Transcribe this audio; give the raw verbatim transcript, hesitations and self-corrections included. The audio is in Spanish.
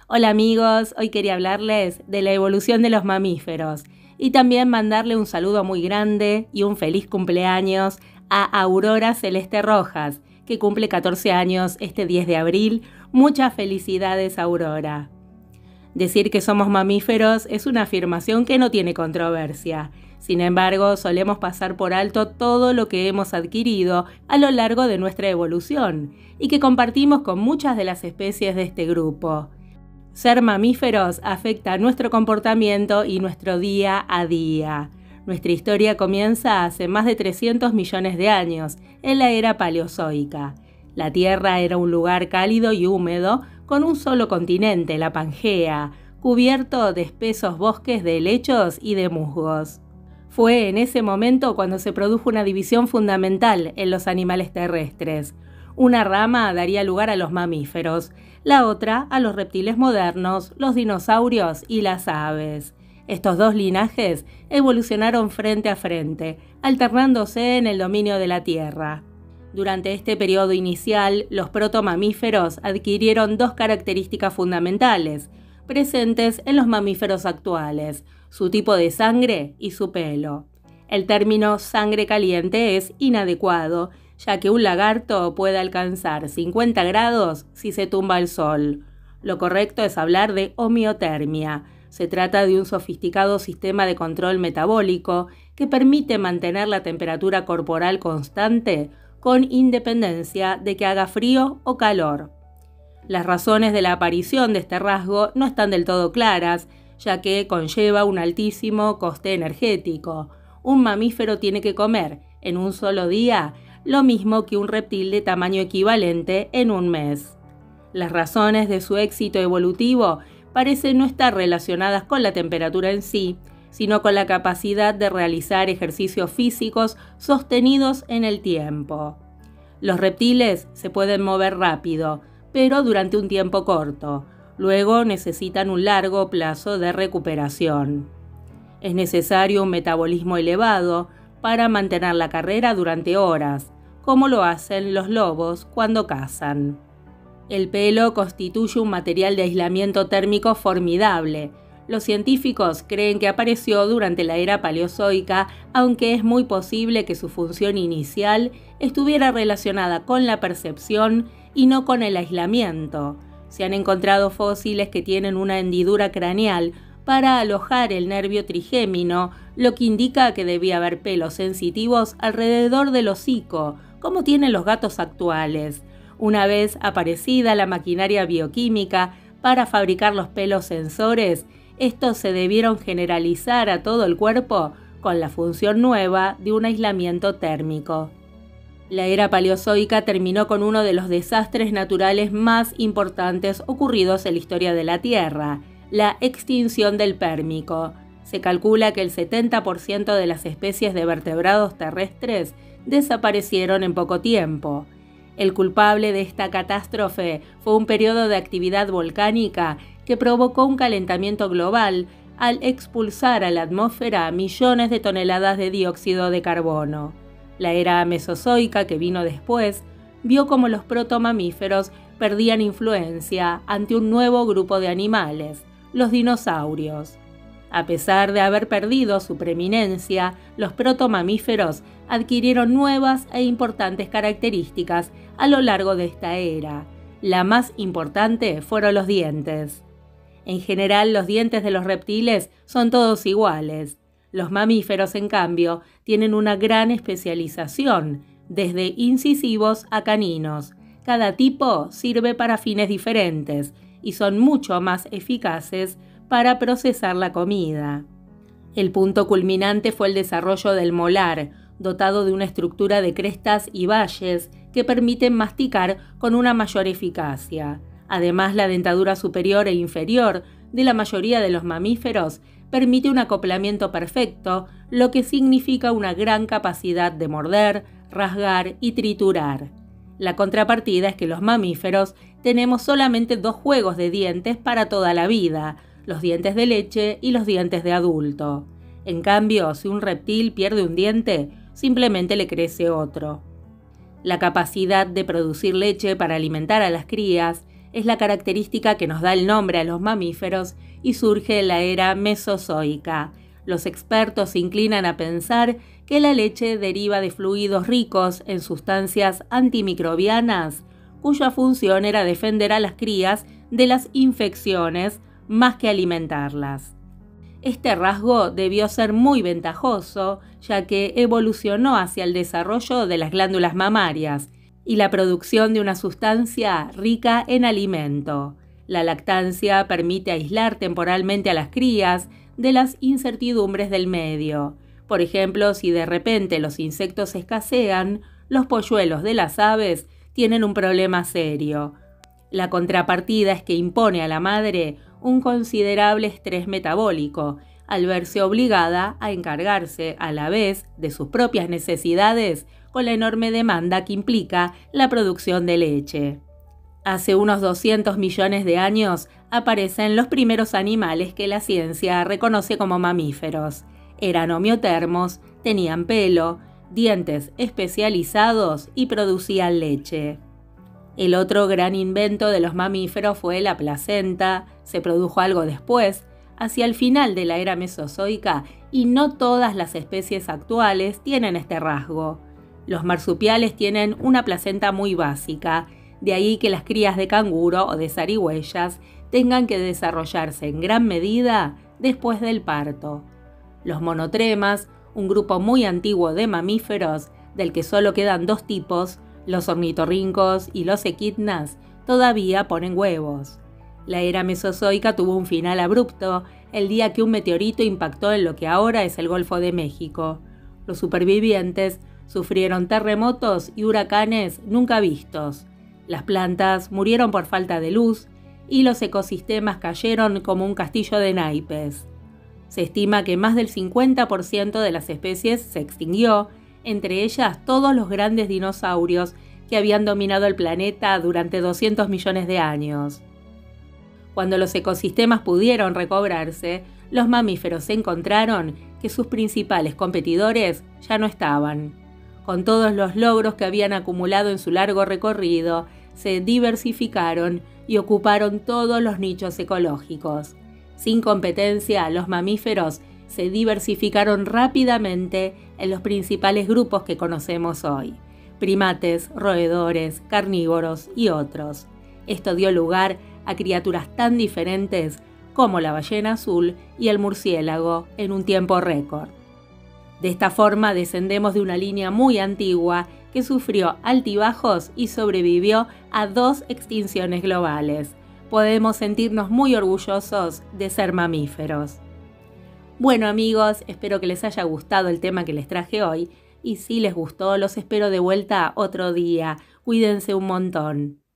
Hola amigos, hoy quería hablarles de la evolución de los mamíferos y también mandarle un saludo muy grande y un feliz cumpleaños a Aurora Celeste Rojas, que cumple catorce años este diez de abril. Muchas felicidades, Aurora. Decir que somos mamíferos es una afirmación que no tiene controversia. Sin embargo, solemos pasar por alto todo lo que hemos adquirido a lo largo de nuestra evolución y que compartimos con muchas de las especies de este grupo. Ser mamíferos afecta nuestro comportamiento y nuestro día a día. Nuestra historia comienza hace más de trescientos millones de años, en la era paleozoica. La Tierra era un lugar cálido y húmedo, con un solo continente, la Pangea, cubierto de espesos bosques de helechos y de musgos. Fue en ese momento cuando se produjo una división fundamental en los animales terrestres. Una rama daría lugar a los mamíferos, la otra a los reptiles modernos, los dinosaurios y las aves. Estos dos linajes evolucionaron frente a frente, alternándose en el dominio de la Tierra. Durante este periodo inicial, los protomamíferos adquirieron dos características fundamentales, presentes en los mamíferos actuales: su tipo de sangre y su pelo. El término sangre caliente es inadecuado, ya que un lagarto puede alcanzar cincuenta grados si se tumba al sol. Lo correcto es hablar de homeotermia. Se trata de un sofisticado sistema de control metabólico que permite mantener la temperatura corporal constante con independencia de que haga frío o calor. Las razones de la aparición de este rasgo no están del todo claras, ya que conlleva un altísimo coste energético. Un mamífero tiene que comer en un solo día lo mismo que un reptil de tamaño equivalente en un mes. Las razones de su éxito evolutivo parecen no estar relacionadas con la temperatura en sí, sino con la capacidad de realizar ejercicios físicos sostenidos en el tiempo. Los reptiles se pueden mover rápido, pero durante un tiempo corto. Luego necesitan un largo plazo de recuperación. Es necesario un metabolismo elevado para mantener la carrera durante horas, como lo hacen los lobos cuando cazan. El pelo constituye un material de aislamiento térmico formidable. Los científicos creen que apareció durante la era paleozoica, aunque es muy posible que su función inicial estuviera relacionada con la percepción y no con el aislamiento. Se han encontrado fósiles que tienen una hendidura craneal para alojar el nervio trigémino, lo que indica que debía haber pelos sensitivos alrededor del hocico, como tienen los gatos actuales. Una vez aparecida la maquinaria bioquímica para fabricar los pelos sensores, estos se debieron generalizar a todo el cuerpo con la función nueva de un aislamiento térmico. La era paleozoica terminó con uno de los desastres naturales más importantes ocurridos en la historia de la Tierra, la extinción del Pérmico. Se calcula que el setenta por ciento de las especies de vertebrados terrestres desaparecieron en poco tiempo. El culpable de esta catástrofe fue un periodo de actividad volcánica que provocó un calentamiento global al expulsar a la atmósfera millones de toneladas de dióxido de carbono. La era mesozoica, que vino después, vio cómo los protomamíferos perdían influencia ante un nuevo grupo de animales, los dinosaurios. A pesar de haber perdido su preeminencia, los protomamíferos adquirieron nuevas e importantes características a lo largo de esta era. La más importante fueron los dientes. En general, los dientes de los reptiles son todos iguales. Los mamíferos, en cambio, tienen una gran especialización, desde incisivos a caninos. Cada tipo sirve para fines diferentes y son mucho más eficaces para procesar la comida. El punto culminante fue el desarrollo del molar, dotado de una estructura de crestas y valles que permiten masticar con una mayor eficacia. Además, la dentadura superior e inferior de la mayoría de los mamíferos permite un acoplamiento perfecto, lo que significa una gran capacidad de morder, rasgar y triturar. La contrapartida es que los mamíferos tenemos solamente dos juegos de dientes para toda la vida, los dientes de leche y los dientes de adulto. En cambio, si un reptil pierde un diente, simplemente le crece otro. La capacidad de producir leche para alimentar a las crías Es la característica que nos da el nombre a los mamíferos y surge en la era mesozoica. Los expertos se inclinan a pensar que la leche deriva de fluidos ricos en sustancias antimicrobianas, cuya función era defender a las crías de las infecciones más que alimentarlas. Este rasgo debió ser muy ventajoso, ya que evolucionó hacia el desarrollo de las glándulas mamarias y la producción de una sustancia rica en alimento. La lactancia permite aislar temporalmente a las crías de las incertidumbres del medio. Por ejemplo, si de repente los insectos escasean, los polluelos de las aves tienen un problema serio. La contrapartida es que impone a la madre un considerable estrés metabólico, al verse obligada a encargarse a la vez de sus propias necesidades con la enorme demanda que implica la producción de leche. Hace unos doscientos millones de años aparecen los primeros animales que la ciencia reconoce como mamíferos. Eran homeotermos, tenían pelo, dientes especializados y producían leche. El otro gran invento de los mamíferos fue la placenta. Se produjo algo después, hacia el final de la era mesozoica, y no todas las especies actuales tienen este rasgo. Los marsupiales tienen una placenta muy básica, de ahí que las crías de canguro o de zarigüeyas tengan que desarrollarse en gran medida después del parto. Los monotremas, un grupo muy antiguo de mamíferos, del que solo quedan dos tipos, los ornitorrincos y los equidnas, todavía ponen huevos. La era mesozoica tuvo un final abrupto el día que un meteorito impactó en lo que ahora es el Golfo de México. Los supervivientes sufrieron terremotos y huracanes nunca vistos. Las plantas murieron por falta de luz y los ecosistemas cayeron como un castillo de naipes. Se estima que más del cincuenta por ciento de las especies se extinguió, entre ellas todos los grandes dinosaurios que habían dominado el planeta durante doscientos millones de años. Cuando los ecosistemas pudieron recobrarse, los mamíferos encontraron que sus principales competidores ya no estaban. Con todos los logros que habían acumulado en su largo recorrido, se diversificaron y ocuparon todos los nichos ecológicos. Sin competencia, los mamíferos se diversificaron rápidamente en los principales grupos que conocemos hoy: primates, roedores, carnívoros y otros. Esto dio lugar a criaturas tan diferentes como la ballena azul y el murciélago en un tiempo récord. De esta forma descendemos de una línea muy antigua que sufrió altibajos y sobrevivió a dos extinciones globales. Podemos sentirnos muy orgullosos de ser mamíferos. Bueno amigos, espero que les haya gustado el tema que les traje hoy y si les gustó los espero de vuelta otro día. Cuídense un montón.